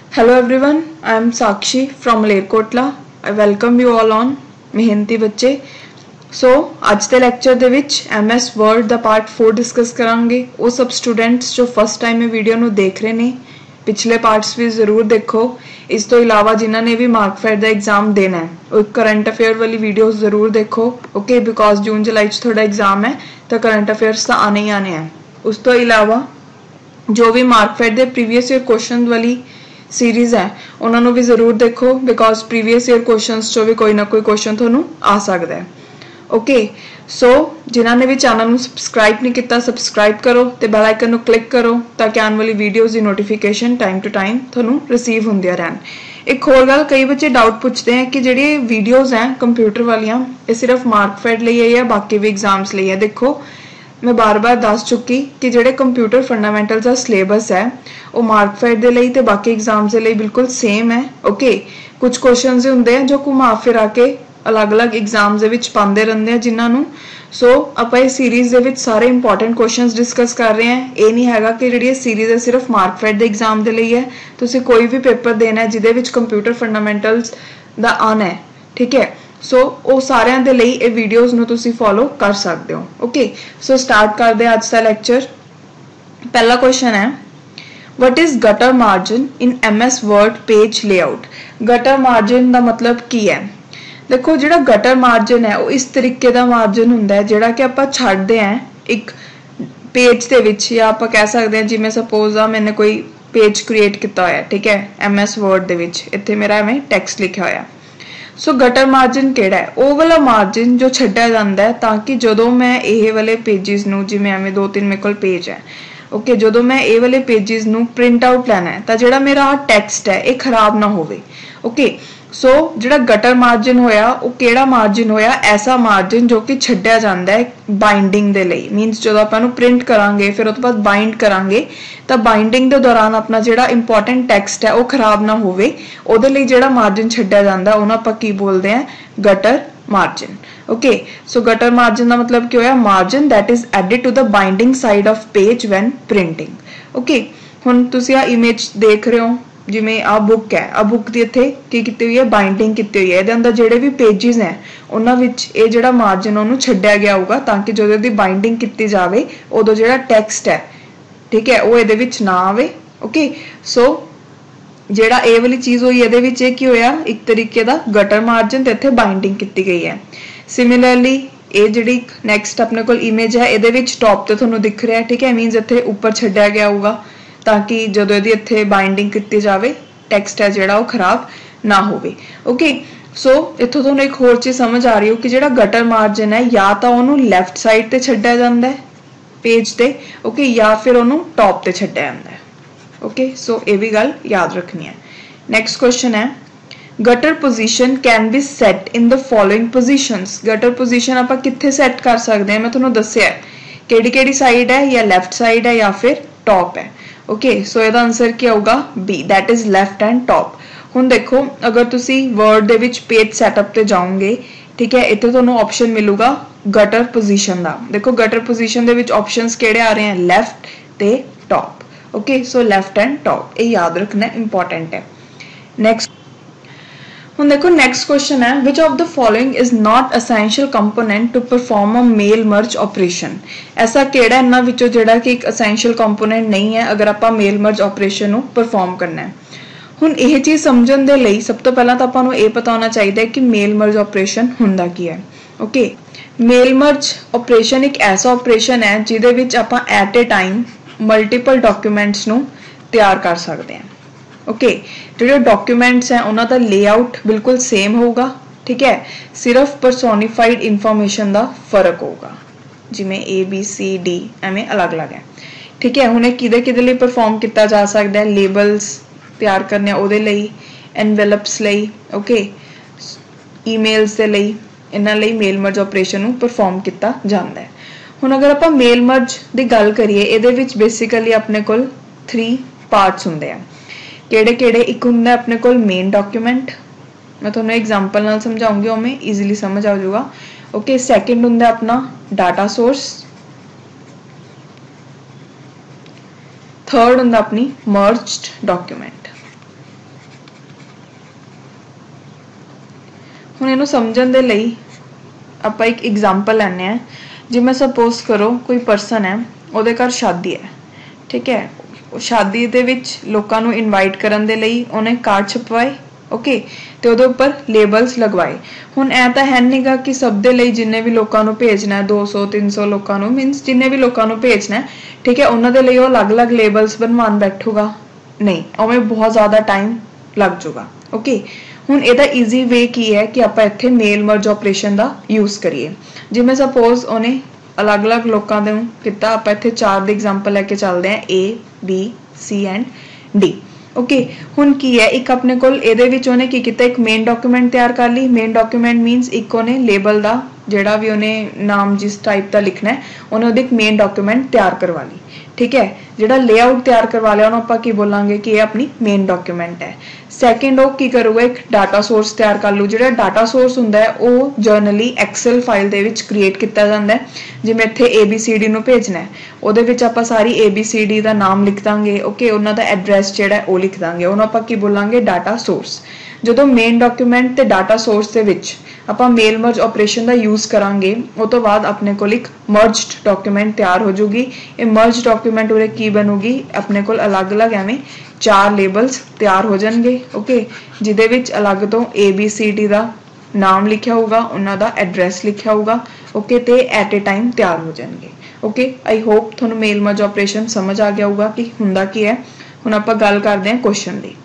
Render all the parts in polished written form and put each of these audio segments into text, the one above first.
Hello everyone, I am Sakshi from Malerkotla. I welcome you all on मेहनती बच्चे। आज के लेक्चर दे विच MS Word दा पार्ट 4 डिस्कस करांगे। वो सब स्टूडेंट्स जो फर्स्ट टाइम वीडियो नु देख रहे ने पिछले पार्ट्स भी जरूर देखो। इस तो इलावा जिन्हों ने भी मार्कफेड दा एग्जाम देना है वो करंट अफेयर वाली वीडियोस जरूर देखो। ओके, बिकॉज जून जुलाई थोड़ा एग्जाम है तो करंट अफेयर्स तो आने ही आने हैं। उस तो इलावा जो भी मार्कफेड दे प्रीवियस ईयर क्वेश्चन वाली सीरीज है उन्होंने भी जरूर देखो, बिकॉज प्रीवियस ईयर क्वेश्चंस चो भी कोई ना कोई क्वेश्चन थोनू आ सकता है। ओके, जिन्होंने भी चैनल सबसक्राइब नहीं किया सबसक्राइब करो तो बैल आइकन क्लिक करो ताकि आने वाली वीडियोज़ की नोटिफिकेशन टाइम टू टाइम थोनू रिसीव होंदियां रहन। एक होर गल, कई बच्चे डाउट पूछते हैं कि जी वीडियोज़ हैं कंप्यूटर वालियां ये सिर्फ मार्कफेड लिए है या बाकी भी एग्जाम्स लिए है। देखो, मैं बार बार दस चुकी कि जेडे कंप्यूटर फंडामेंटल्स का सिलेबस है वो मार्कफेड के लिए तो बाकी एग्जाम्स के लिए बिल्कुल सेम है। ओके, कुछ क्वेश्चन होंगे हैं जो घुमा फिरा के अलग अलग एग्जाम्स पाते रहते हैं जिन्होंने। आप इस सीरीज़ के सारे इंपॉर्टेंट क्वेश्चंस डिस्कस कर रहे हैं। ये नहीं है कि जी सीरीज़ है सिर्फ मार्कफेड के एग्जाम के लिए है। तुसीं कोई भी पेपर देना है जिहदे कंप्यूटर फंडामेंटल्स का आना है, ठीक है। वो सारे दे लई ये वीडियोज़ नूं तुसीं फॉलो कर सकते हो। ओके, स्टार्ट करते हैं आज का लैक्चर। पहला क्वेश्चन है, what is gutter margin in MS word page layout. Gutter margin का मतलब की है? देखो, जो गटर मार्जिन है वो इस तरीके का मार्जिन हुंदा है जिहड़ा कि आपां छड्डदे हैं एक पेज दे विच, या आपां कह सकते हैं जिवें सपोज मैंने कोई पेज क्रिएट किया होया, ठीक है, MS वर्ड दे विच इत्थे मेरा एवें टैक्सट लिखा होया। गटर मार्जिन केड़ा है? वो वाला मार्जिन जो छड्डिया जांदा है ताकि जदों मैं ये वाले पेजिस नूं, जिवें एवें 2-3 मेरे कोल पेज है, ओके, जदों मैं ये वाले पेजिस नूं प्रिंट आउट लेना है तो जिहड़ा मेरा टैक्सट है ये खराब ना होवे। ओके, जिहड़ा गटर मार्जिन होया वो केड़ा मार्जिन होया? ऐसा मार्जिन जो कि छड्डिया जांदा है बाइंडिंग दे लई। मीनस जदों आपां नूं प्रिंट करांगे फिर उसतो बाद बाइंड करांगे तो बाइंडिंग दे दौरान अपना जिहड़ा इंपॉर्टेंट टैक्सट है वो खराब ना होवे, उहदे लई जिहड़ा मार्जिन छड्डिया जांदा उहनूं आपां की बोलदे हैं? Gutter margin. Okay, gutter margin का मतलब क्या होया? Margin that is added to the binding side of page when printing. Okay, हुण तुसीं आ इमेज देख रहे हो, जिमें आ बुक है, आ बुक की इत्थे की कीती हुई है? बाइंडिंग कीती हुई है। इहदे अंदर जिहड़े भी पेजिस हैं उन्हां विच ये जिहड़ा मार्जिन उहनूं छड्डिया गया होगा ताकि जदों इहदी बाइंडिंग कीती जावे उदों जिहड़ा टैक्सट है, ठीक है, वो इहदे विच ना आवे। ओके, जिहड़ा ए वाली चीज़ हुई इहदे विच की होया? एक तरीके का गटर मार्जिन ते इत्थे बाइंडिंग कीती गई है। सिमिलरली ये जिहड़ी नैक्सट अपने कोल इमेज है इहदे विच टॉप ते तुहानूं दिख रहा है, ठीक है, मीनस इत्थे उपर छड्डिया गया होगा ताकि जदों इहदी इत्थे बाइंडिंग कीती जावे टैक्सट है जिहड़ा वो खराब ना होवे। ओके, इत्थों तुहानूं एक होर चीज़ समझ आ रही हो कि जिहड़ा गटर मार्जिन है या तो उहनूं लैफ्ट साइड ते छड्डिया जांदा है पेज ते, ओके, या फिर उहनूं टॉप ते छड्डिया जांदा है। ओके, ये भी गल याद रखनी है। नैक्सट क्वेश्चन है, gutter position can be set in the following positions. Gutter position आपां कित्थे सैट कर सकते हैं? मैं तुहानूं दस्सिया है किहड़ी साइड है, या लैफ्ट साइड है या फिर टॉप है। ओके, इहदा आंसर क्या होगा? B, that is left and top. हुण देखो, अगर तुसी वर्ड दे विच पेज सैटअप ते जाओगे, ठीक है, इत्थे तुहानूं ऑप्शन मिलूगा गटर पोजीशन दा। देखो, गटर पोजीशन दे विच ऑप्शंस किहड़े आ रहे हैं? लैफ्ट ते top. Okay, left and top, ये याद रखना इंपॉर्टेंट है। नेक्स्ट हुण देखो, नेक्स्ट क्वेश्चन है, which of the following is not essential component to perform a mail merge operation. ऐसा केड़ा इन्हां विचों जिहड़ा कि एक एसेंशियल कंपोनेंट नहीं है अगर आपां मेल मर्ज ऑपरेशन नूं परफॉर्म करना है। हुण यह चीज़ समझण दे लई सब तो पहलां तां आपां नूं इह पता होना चाहिए कि मेल मर्ज ऑपरेशन हुंदा की है। ओके, मेल मर्ज ऑपरेशन एक ऐसा ऑपरेशन है जिहदे विच आपां at a time multiple documents नूं तैयार कर सकते हैं। ओके, जो डॉक्यूमेंट्स हैं उन्हों का लेआउट बिल्कुल सेम होगा, ठीक है, सिर्फ परसोनीफाइड इंफॉर्मेशन का फर्क होगा, जिमें ABCD एवें अलग अलग है, ठीक है। हुणे किहदे लई परफॉर्म किया जा सकता है? लेबल्स तैयार करने उहदे लई, एनवेलप्स लई, ओके, ईमेल्स दे लई, इन्हां लई मेल मर्ज ऑपरेशन नूं परफॉर्म किया जाता है। हुण अगर आपां मेल मर्ज की गल करिए, इहदे विच बेसिकली अपने कोल 3 पार्ट्स हुंदे हैं। किहड़े-किहड़े? एक हुंदा अपने कोल मेन डॉक्यूमेंट, मैं तुहानूं एग्जांपल नाल समझाऊंगी उमें ईजीली समझ आ जाऊगा। ओके, सैकेंड हुंदा अपना डाटा सोर्स, थर्ड हुंदा अपनी मर्ज्ड डॉक्यूमेंट। हुण इहनूं समझण दे लई आपां एक एग्जाम्पल लैने आ। जिवें सपोज करो कोई परसन है, उहदे घर शादी है, ठीक है, शादी दे विच लोकां नूं इनवाइट करन दे लई उहने कार्ड छपवाए, ओके, ते उहदे उपर लेबल्स लगवाए। हुण ऐ तां है नहींगा कि सब दे लई जिन्ने भी लोकां नूं भेजना है 200 300 लोकां नूं मीनस जिन्ने भी लोकां नूं भेजना है, ठीक है, उन्हां दे लई ओह अलग-अलग लेबल्स बनवान बैठूगा नहीं, उवें बहुत ज़्यादा टाइम लग जाऊगा। ओके, हुण इहदा ईजी वे की है कि आपां इत्थे मेल मर्ज ऑपरेशन दा यूज करिए। जिवें सपोज उहने अलग-अलग लोकां दे किता, आपां इत्थे 4 दी एग्जांपल लैके चलदे हैं, A B C and D. Okay, हुण की है एक अपने कोल इहदे विच उहने की कीता, एक मेन डॉक्यूमेंट तैयार कर ली। मेन डॉक्यूमेंट मीनस एक उहने लेबल दा जिहड़ा भी उहने नाम जिस टाइप दा लिखना है उहने उहदी एक मेन डॉक्यूमेंट तैयार करवा ली, ठीक है। जिहड़ा लेआउट तैयार करवा लिया उहनूं आपां की बोलांगे कि यह अपनी मेन डॉक्यूमेंट है। सैकेंड ओह की करूगा, एक डाटा सोर्स तैयार कर लू। जिहड़ा डाटा सोर्स हुंदा है ओह जर्नली एक्सेल फाइल दे विच क्रिएट किया जाता है। जिवें इत्थे ABCD नूं भेजना है, उहदे विच आपां सारी ABCD दा नाम लिख दांगे, ओके, उन्हां दा एड्रैस जिहड़ा है ओह लिख दांगे, उहनूं आपां की बोलांगे डाटा सोर्स। जदों मेन डॉक्यूमेंट ते डाटा सोर्स दे विच आपां मेल मर्ज ऑपरेशन का यूज करांगे, उस तो बाद अपने को एक मर्ज्ड डॉक्यूमेंट तैयार हो जाऊगी। ये मर्ज डॉक्यूमेंट उरे की बनूगी, अपने को अलग अलग एवें 4 लेबल्स तैयार हो जाएंगे, ओके, जिदे विच अलग तो ABCD का नाम लिखा होगा, उन्हां दा एड्रैस लिखा होगा, ओके, ते एट ए टाइम तैयार हो जाएंगे। ओके, आई होप तुहानूं मेल मर्ज ऑपरेशन समझ आ गया होगा कि हुंदा की है। हुण आपां गल करदे हां क्वेश्चन दी।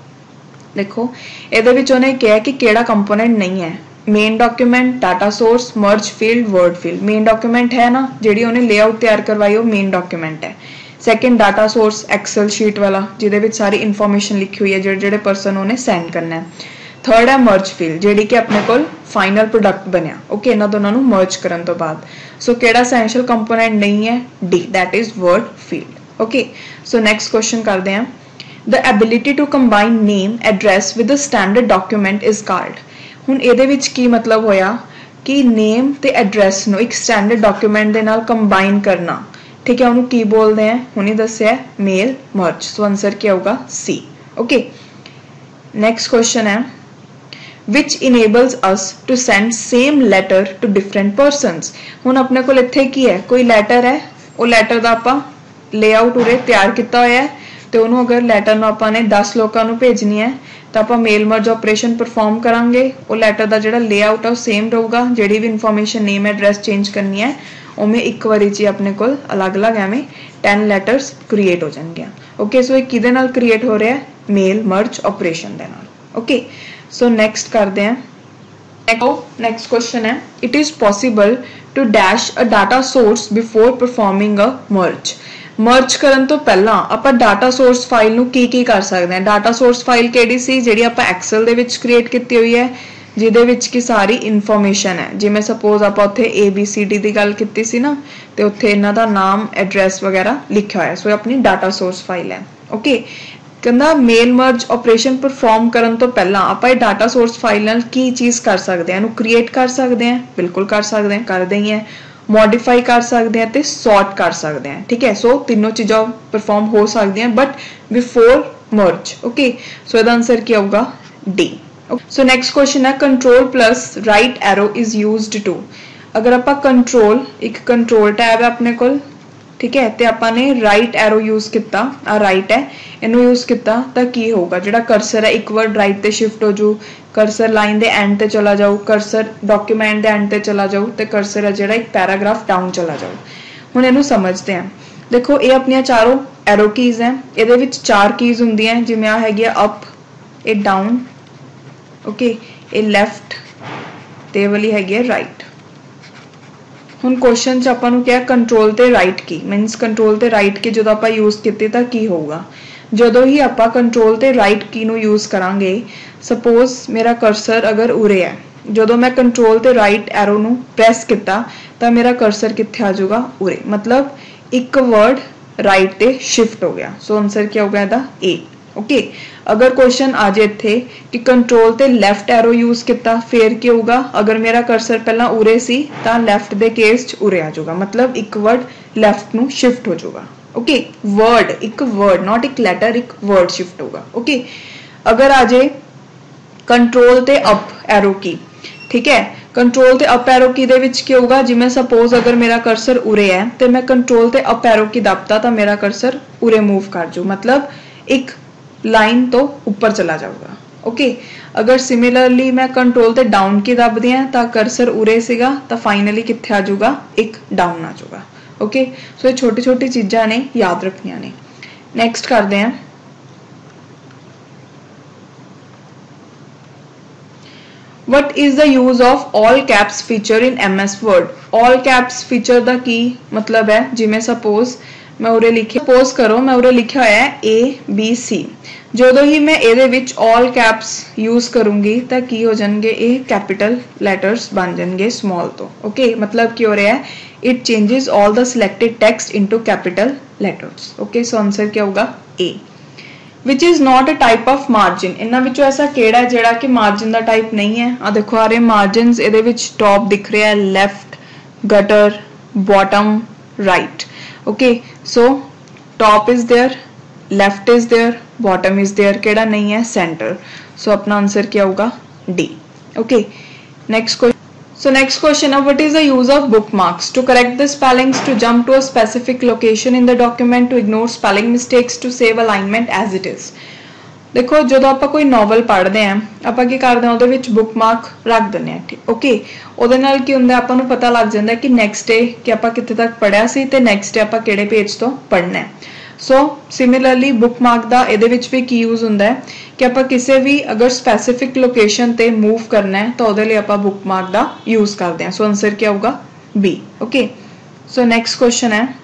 देखो इहदे विच उहने कहा कि किहड़ा कंपोनेंट नहीं है, main document, data source, merge field, word field. Main document है ना, जिहड़ी उहने लेआउट तैयार करवाई वो मेन डॉक्यूमेंट है। Second data source Excel sheet वाला जिहदे विच सारी इन्फॉर्मेशन लिखी हुई है जिहड़े पर्सन उहने सेंड करना है। थर्ड है मर्ज फील्ड, जिहड़ी कि अपने कोल फाइनल प्रोडक्ट बनया, ओके, इन्हां दोनों नूं मर्ज करन तो बाद। सो किहड़ा एसेंशियल कंपोनेंट नहीं है, D, that is word field. Okay, so next question करते हैं। The ability to combine name, address with a standard document is called। हुण इहदे विच की मतलब होया कि नेम ते एड्रैस नूं एक स्टैंडर्ड डॉक्यूमेंट दे नाल कंबाइन करना, ठीक है, उहनूं की बोलदे हैं, हुणे दस्सिया है मेल मर्ज। सो आंसर क्या होगा, सी। ओके, नेक्स्ट क्वेश्चन है which enables us to send same letter to different persons। हुण अपने कोल इत्थे की है, कोई लैटर है, वो लैटर दा आपां लेआउट उरे तैयार किया होया है, तो उन्होंने अगर लैटर नूं आपां ने 10 लोकां नूं भेजनी है तो आपां मेल मर्ज ऑपरेशन परफॉर्म करांगे। वो लैटर दा जिहड़ा लेआउट है वो सेम रहूगा, जिहड़ी भी इन्फॉर्मेशन नेम एड्रैस चेंज करनी है उमें एक बारी च अपने कोल अलग अलग एवें 10 लैटर्स क्रिएट हो जाएंगे। ओके, सो ये किहदे नाल क्रिएट हो रहा है, मेल मर्ज ऑपरेशन दे नाल। ओके, सो नेक्स्ट करते हैं। नेक्स्ट क्वेश्चन है, it is possible to dash a data source before performing a merge. Merge करन तो पहला आपां डाटा सोर्स फाइल नूं की कर सकते हैं। डाटा सोर्स फाइल किहड़ी सी, जिहड़ी आपां एक्सेल दे विच क्रिएट कीती हुई है, जिहदे विच की सारी इन्फॉर्मेशन है। जिवें सपोज आपां उत्थे ABCD दी गल कीती सी ना, ते उत्थे इन्हां दा नाम एड्रैस वगैरह लिखा होया, सो अपनी डाटा सोर्स फाइल है। ओके, कहंदा मेल मर्ज ऑपरेशन परफॉर्म करन तो पहला आपां डाटा सोर्स फाइल नाल की चीज कर सकते हैं, इहनूं क्रिएट कर सकते हैं, बिल्कुल कर सकते हैं, करदे ही हैं, मॉडिफाई कर सकते हैं ते सॉर्ट कर सकते हैं, ठीक है। सो तीनों चीज़ां परफॉर्म हो सकती हैं but before merge. Okay, so इसका आंसर क्या होगा, डी। सो नेक्स्ट क्वेश्चन है, control plus right arrow is used to. अगर आपां कंट्रोल, एक कंट्रोल टैब है अपने कोल, ठीक है, ते आपां ने राइट एरो यूज किया, आ राइट है, इनू यूज किया तो की होगा, जिहड़ा कर्सर है एक वर्ड राइट ते शिफ्ट हो जाऊ, कर्सर लाइन दे एंड ते चला जाऊ, कर्सर डॉक्यूमेंट दे एंड ते चला जाऊ, ते कर्सर है जिहड़ा एक पैराग्राफ डाउन चला जाऊ। हुण इनू समझते हैं। देखो ये अपनी चारों एरो कीज हैं, इहदे विच 4 कीज हुंदियां, जिवें आ हैगी अप, ए डाउन, ओके, ए लैफ्ट, ते वाली हैगी राइट। हुण क्वेश्चन च आपां नूं क्या, कंट्रोल ते राइट की मीनस कंट्रोल ते राइट की जदों आपां यूज कीती तां की होगा, जदों ही आपां कंट्रोल ते राइट की नूं यूज करांगे। सपोज मेरा कर्सर अगर उरे है, जदों मैं कंट्रोल ते राइट एरो नूं प्रेस किया तां मेरा कर्सर कित्थे आ जाऊगा, उरे, मतलब एक वर्ड राइट ते शिफ्ट हो गया। सो आंसर क्या होगा इसदा, ए। ओके, अगर क्वेश्चन आ जाए इत्थे कि कंट्रोल ते लैफ्ट एरो यूज किया फिर क्या होगा, अगर मेरा कर्सर पहला उरे सी तां लैफ्ट दे केस च उरे आ जाऊगा, मतलब एक वर्ड लैफ्ट नूं शिफ्ट हो जाऊगा। ओके, वर्ड, एक वर्ड, नॉट एक लैटर, एक वर्ड शिफ्ट होगा। ओके, अगर आ जाए कंट्रोल ते अप एरो की, ठीक है। कंट्रोल ते अप एरो की दे विच की होगा, जिवें सपोज अगर मेरा कर्सर उरे है तो मैं कंट्रोल ते अप एरो की दबता तो मेरा कर्सर उरे मूव कर जू, मतलब एक लाइन तो ऊपर चला जाऊगा। ओके, अगर सिमिलरली मैं कंट्रोल ते डाउन की दबदी हां तो कर्सर उरे सीगा तो फाइनली कित्थे आ जाऊगा, एक डाउन आ जाऊगा। ओके, सो ये छोटी छोटी चीज़ां ने याद रखनियां ने। नेक्स्ट करते हैं, What is the use of all caps feature in MS Word? All caps feature दा की मतलब है, जिमें सपोज मैं उरे लिखे, सपोज करो मैं उरे लिखा होया है ABC, ਜਦੋਂ ही मैं ਇਹਦੇ ਵਿੱਚ all caps यूज करूंगी ਤਾਂ ਕੀ ਹੋ ਜਾਣਗੇ, ਇਹ कैपिटल letters बन जाएंगे small तो। ओके, मतलब ਕੀ हो रहा है, it changes all the selected text into capital letters। Okay, so answer क्या होगा, A। Which is not a type of margin, इन्हां विचों ऐसा केड़ा है जिहड़ा कि मार्जिन दा टाइप नहीं है। आ देखो आ रहे मार्जिन्स, इहदे विच टॉप दिख रहा है, left, gutter, bottom, right. Okay, so top is there, left is there, bottom is there, केड़ा नहीं है, सेंटर। सो अपना आंसर क्या होगा, D. Okay, next question. So next question, what is the use of bookmarks? To correct the spellings, to jump to a specific location in the document, to ignore spelling mistakes, to save alignment as it is। देखो जो आप कोई novel पढ़ते हैं आप की करते हैं, वो बुकमार्क रख दें। ठीक, ओके, ਉਹਦੇ ਨਾਲ ਕੀ ਹੁੰਦਾ, ਆਪਾਂ ਨੂੰ पता लग जाता है कि नैक्सट डे कि आप कितने तक पढ़िया सी ते नैक्सट डे आप किहड़े पेज तो पढ़ना है। सो सिमिलरली बुकमार्क का ये भी की यूज होंगे कि आप किसी भी अगर स्पैसीफिक लोकेशन ते मूव करना है तो वो आप बुकमार्क का यूज करते हैं। सो आंसर क्या होगा, B. Okay, so next question है,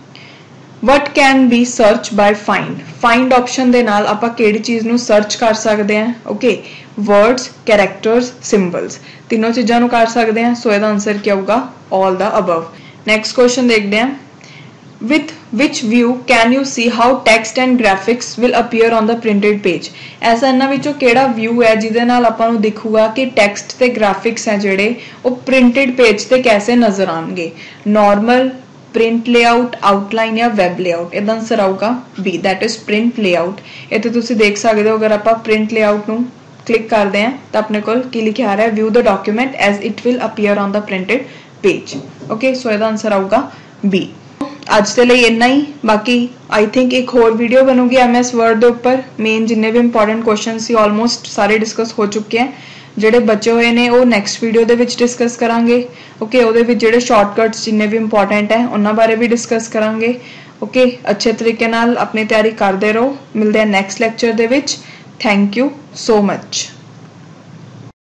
what can be search by find? Find option के नाल आप किहड़ी चीज़ नूं सर्च कर सकते हैं। ओके, वर्ड्स, कैरेक्टर्स, सिंबल्स, तीनों चीज़ों नूं कर सकते हैं। सो इसका आंसर क्या होगा, all the above. Next question देखते हैं, with which view can you see how text and graphics will appear on the printed page? ऐसा इन्हां विचों केड़ा व्यू है जिहदे नाल आपां नूं दिखूगा कि टेक्स्ट ते ग्राफिक्स है जिहड़े वो प्रिंटेड पेज ते कैसे नजर आएंगे, नॉर्मल, प्रिंट लेआउट, आउटलाइन या वैब लेआउट। इहदा आंसर आऊगा B, that is print layout. इत्थे तुसीं देख सकदे हो, अगर आपां प्रिंट लेआउट नूं क्लिक करते हैं तो अपने कोल की लिखिया आ रहा है, view the document as it will appear on the printed page. Okay, so इहदा आंसर आऊगा बी। अज के लिए इन्ना ही, बाकी आई थिंक एक होर वीडियो बनूगी MS वर्ड के उपर, मेन जिन्ने भी इंपॉर्टेंट क्वेश्चन सी ऑलमोस्ट सारे डिस्कस हो चुके हैं, जोड़े बचे हुए ने वो नैक्सट वीडियो के डिस्कस करांगे। ओके, वो जोड़े शॉर्टकट्स जिन्ने भी इंपॉर्टेंट है उन्होंने बारे भी डिस्कस करांगे। ओके, अच्छे तरीके नाल अपनी तैयारी करते रहो, मिलते हैं नैक्सट लैक्चर दे विच। Thank you so much.